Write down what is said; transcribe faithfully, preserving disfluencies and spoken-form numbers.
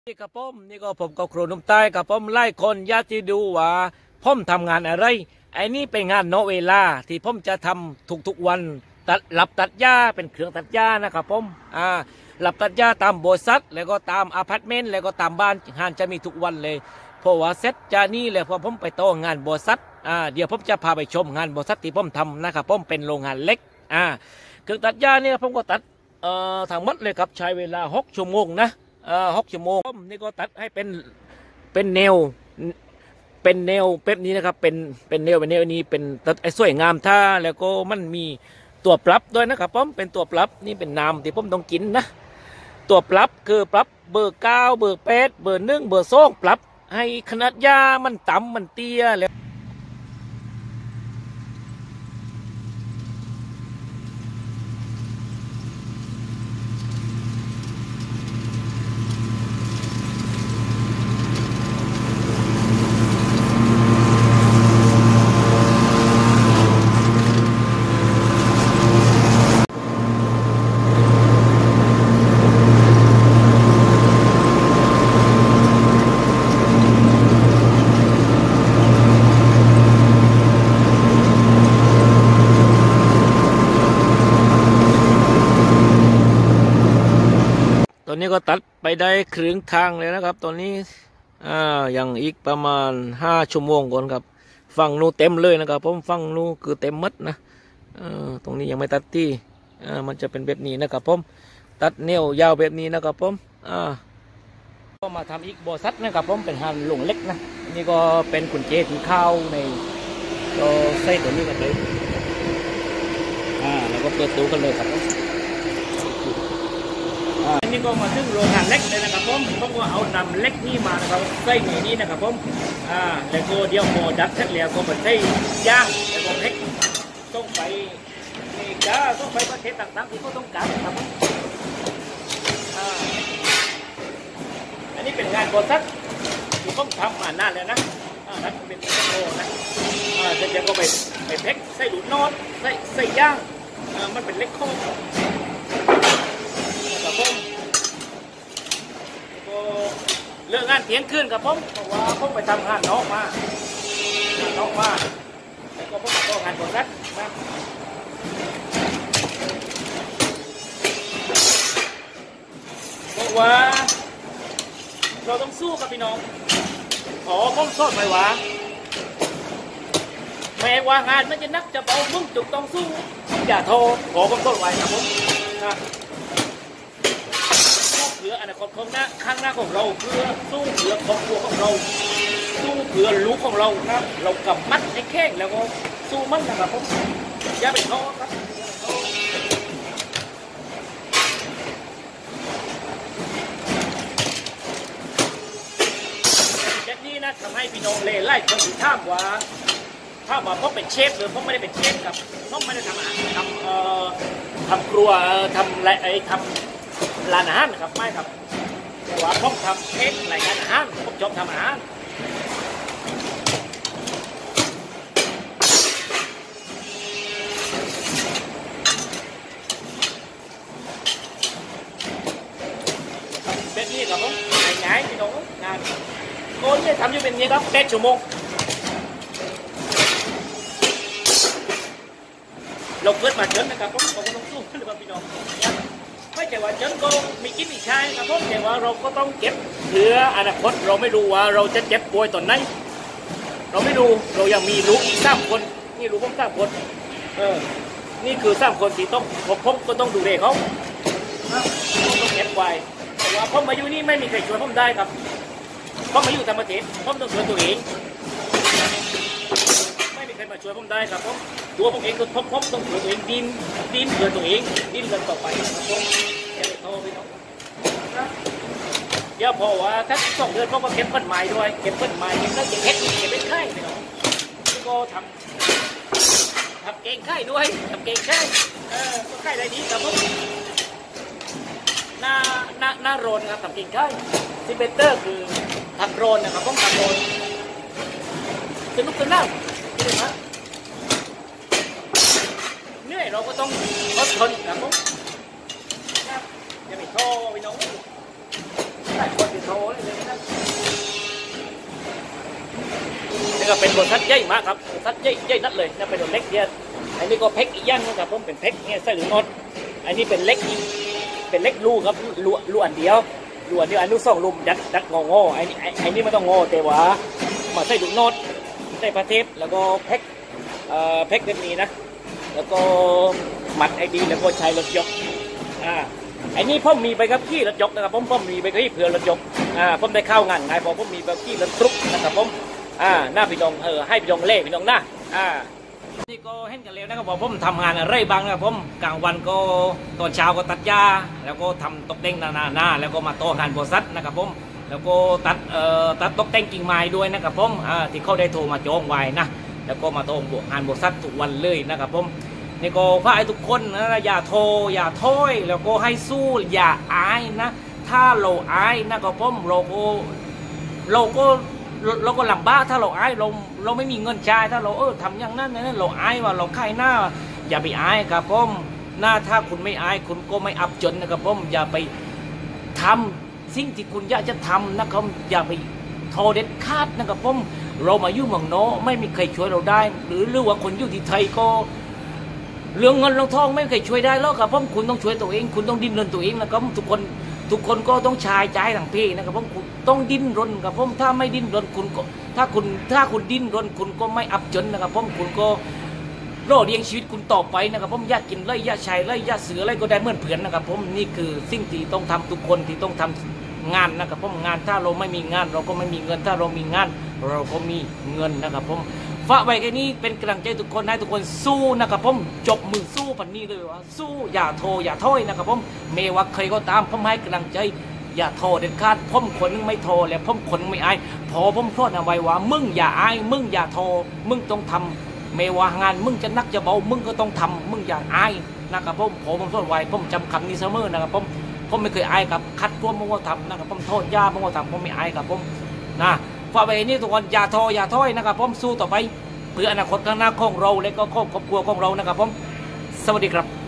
นี่กับผมนี่ก็ผมกับครูนุ่มใต้กับผมไล่คนอยากที่ดูว่าผมทำงานอะไรไอ้นี่เป็นงานโนเวลาที่ผมจะทำทุกๆวันตัดหลับตัดหญ้าเป็นเครื่องตัดหญ้านะครับผมอ่าหลับตัดหญ้าตามบริษัทแล้วก็ตามอพาร์ตเมนต์แล้วก็ตามบ้านงานจะมีทุกวันเลยเพราะว่าเซ็ตจะนี่เลยพอผมไปโตงานบริษัทอ่าเดี๋ยวผมจะพาไปชมงานบริษัทที่ผมทำนะครับผมเป็นโรงงานเล็กอ่าเครื่องตัดหญ้าเนี่ยผมก็ตัดเอ่อทั้งหมดเลยครับใช้เวลาหกชั่วโมงนะเอ่อหกชั่วโมงผมนี่ก็ตัดให้เป็นเป็นแนวเป็นแนวแบบนี้นะครับเป็นเป็นแนวเป็นแนวนี้เป็นตัดไอ้สวยงามท่าแล้วก็มันมีตัวปรับด้วยนะครับผมเป็นตัวปรับนี่เป็นน้ำที่ผมต้องกินนะตัวปรับคือปรับเบอร์เก้าเบอร์แปดเบอร์หนึ่งเบอร์สองปรับให้ขนาดหญ้ามันต่ำมันเตี้ยแล้วตอนนี้ก็ตัดไปได้ครึ่งทางเลยนะครับตอนนี้อ่ายังอีกประมาณห้าชั่วโมงก่อนครับฝั่งนู้นเต็มเลยนะครับผมฝั่งนู้นคือเต็มมัดนะอ่าตรงนี้ยังไม่ตัดที่อ่ามันจะเป็นแบบนี้นะครับผมตัดเนียวยาวแบบนี้นะครับผมอ่าก็มาทำอีกบอสัตนะครับผมเป็นหันหลงเล็กนะนี่ก็เป็นกุญแจที่เข้าในก็ใส่ตัวนี้กันเลยอ่าแล้วก็เปิดตู้กันเลยครับอันนี้ก็มาถึงโรงงานเล็กเลยนะครับผมผมก็เอานำเล็กนี่มานะครับใส่ในนี้นะครับผมอ่าแล้วก็เดี๋ยวโมดัดเสร็จแล้วก็มาใส่ย่างแล้วก็เล็กต้องไปเอกาต้องไปประเทศต่างๆที่เขาต้องการครับอ่าอันนี้เป็นงานบริษัทที่ผมทำมานานแล้วนะอ่านั้นเป็นโมนะอ่าเดี๋ยวก็ไปไปเพ็กใส่หลุดนอนใส่ใส่ย่างอ่ามันเป็นเล็กข้อกับผมเรื่องงานเที่ยงคืนกับผมเพราะว่าผมไปทำงานนอกมานอกมาแล้วก็ผมก็งานบริษัทนะเพราะว่าเราต้องสู้กับพี่น้องขอผมสอนไปว่าแม้ว่างานมันจะนักจะเบามึงจุกต้องสู้อย่าโทรขอผมสอนไว้ครับผมนะเพื่ออนาคตของหน้าข้างหน้าของเราเพื่อสู้เพื่อครอบครัวของเราสู้เพื่อลูกของเราครับเรากำมัดให้แข็งแล้วก็สู้มันนะครับผมอย่าไปท้อครับแบบนี้นะทำให้พี่น้องเล่ไล่คนถึงท่ามว่าถ้าว่าผมเป็นเชฟหรือผมไม่ได้เป็นเชฟครับผมไม่ได้ทำอาหารทำเอ่อทำครัวทำอะไรไอ้ทำร้านอาหารนะครับไม่ครับแต่ว่าผมทำเค้กรายการอาหารผมชอบทำอาหารเป็นนี่ครับผมง่ายๆพี่น้องงานโอ้ยทำอยู่เป็นนี้ครับแปดชั่วโมงเราเกิดมาเจนนะครับผมผมก็ต้องสู้หรือเปล่าพี่น้องไม่ใช่ว่าฉันก็มีกินมีใช้ครับผมแต่ว่าเราก็ต้องเก็บเพื่ออนาคตเราไม่รู้ว่าเราจะเจ็บป่วยตอนไหนเราไม่รู้เรายังมีลูกอีกสามคนนี่ลูกผมสามคนเออนี่คือสามคนที่ต้องผมก็ต้องดูแลเขาต้องเก็บไว้แต่ว่าผมมาอยู่นี่ไม่มีใครช่วยผมได้ครับผมมาอยู่ต่างประเทศผมต้องช่วยตัวเองไม่มีใครมาช่วยผมได้ครับผมตัวผมเองก็ผมผมต้องช่วยตัวเองดิ้นดิ้นเพื่อตัวเองดิ้นกันต่อไปครับผมอย่าไปโทษพี่น้องเดี๋ยวพอว่าถ้าสองเดือนผมก็เก็บเพิ่นใหม่ด้วยเก็บเพิ่นใหม่เก็บแล้วเก็บเฮ็ดเก็บเป็นไข่พี่น้องแล้วก็ทำทำเก่งไข่ด้วยทำเก่งไข่เออก็ไข่ได้ดีครับผมหน้าหน้าหน้าโรนครับทำเก่งไข่ซิเบเตอร์คือทำโรนนะครับผมทำโรนสนุกสนานใช่ไหมเหนื่อยเราก็ต้องอดทนครับผมอย่าไปท้อพี่น้องลายคนติดโทรเลยนะนี่ก็เป็นบททัดใหญ่มากครับทัดใหญ่ใหญ่นัดเลยนะเป็นบทเล็กเนี่ยอันนี้ก็เพ็กอีกย่างนะครับผมเป็นเพ็กเนี่ยไส้หรือนอดอันนี้เป็นเล็กอีกเป็นเล็กลูกครับลูลูอันเดียวลูอันเดียวอันนู้นสองลูกยัดยัดงองอไอ้นี่ไอ้นี่ไม่ต้องงอแต่ว่ามาใส่ลูกนอดใส่พาเทปแล้วก็เพ็กเอ่อเพ็กแบบนี้นะแล้วก็หมัดไอ้ดีแล้วก็ใช้รถยกอ่าไอ้นี่ผมมีไปกับขี้รถยกนะครับผมผมมีไปกับขี้เผื่อรถยกอ่าผมได้เข้างานไงพอผมมีไปขี้รถทรุกนะครับผมอ่าหน้าพี่น้องเออให้พี่น้องเล่พี่น้องหน้าอ่านี่ก็เห็นกันแล้วนะครับผมทำงานอะไรบ้างนะครับผมกลางวันก็ตอนเช้าก็ตัดหญ้าแล้วก็ทำตกแต่งนานานาแล้วก็มาโตงานบริษัทนะครับผมแล้วก็ตัดเอ่อตัดตกแต่งกิ่งไม้ด้วยนะครับผมอ่าที่เขาได้โทรมาจองไว้นะแล้วก็มาโตงานบริษัททุกวันเลยนะครับผมนี่ก็ฝากให้ทุกคนนะอย่าโทรอย่าถ้อยแล้วก็ให้สู้อย่าอายนะถ้าเราอายนะครับผมเราก็เราก็เราก็ลำบากถ้าเราอายเราเราไม่มีเงินจ่ายถ้าเราเออทำอย่างนั้นนั้นเราอายว่าเราขายหน้าอย่าไปอายครับผมหน้าถ้าคุณไม่อายคุณก็ไม่อับจนนะครับผมอย่าไปทำสิ่งที่คุณอยากจะทำนะครับอย่าไปโทรเด็ดขาดนะครับผมเรามาอยู่เมืองโน้ไม่มีใครช่วยเราได้หรือหรือว่าคนอยู่ที่ไทยก็เรื่องเงินเรื่องทองไม่เคยช่วยได้แล้วครับผมคุณต้องช่วยตัวเองคุณต้องดิ้นรนตัวเองนะครับทุกคนทุกคนก็ต้องชายใจทั้งพี่นะครับผมคุณต้องดิ้นรนครับผมถ้าไม่ดิ้นรนคุณก็ถ้าคุณถ้าคุณดิ้นรนคุณก็ไม่อับจนนะครับผมคุณก็รอเลี้ยงชีวิตคุณต่อไปนะครับผมอยากกินไรอยากใช้ไรอยากเสืออะไรก็ได้เหมือนเพื่อนนะครับผมนี่คือสิ่งที่ต้องทำทุกคนที่ต้องทำงานนะครับผมงานถ้าเราไม่มีงานเราก็ไม่มีเงินถ้าเรามีงานเราก็มีเงินนะครับผมฝากไว้แค่นี้เป็นกำลังใจทุกคนให้ทุกคนสู้นะครับผมจบมือสู้ปันนี้เลยว่าสู้อย่าโทรอย่าถ้อยนะครับผมเมว่าใครก็ตามผมให้กำลังใจอย่าโทรเด็ดขาดผมคนนึงไม่โทรแล้วผมคนไม่อายพอผมโทษเอาไว้ว่ามึงอย่าอายมึงอย่าโทรมึงต้องทำเมว่างานมึงจะนักจะเบามึงก็ต้องทำมึงอย่าอายนะครับผมผมผมโทษไว้ผมจำคำนี้เสมอนะครับผมผมไม่เคยอายกับคัดพวกมึงก็ทำนะครับผมโทษย่ามึงก็ทำผมไม่อายกับผมนะฝากไว้นี่ทุกคนอย่าโทรอย่าถ้อยนะครับผมสู้ต่อไปเพื่ออนาคตข้างหน้าของเราและก็ครอบครัวของเรานะครับผมสวัสดีครับ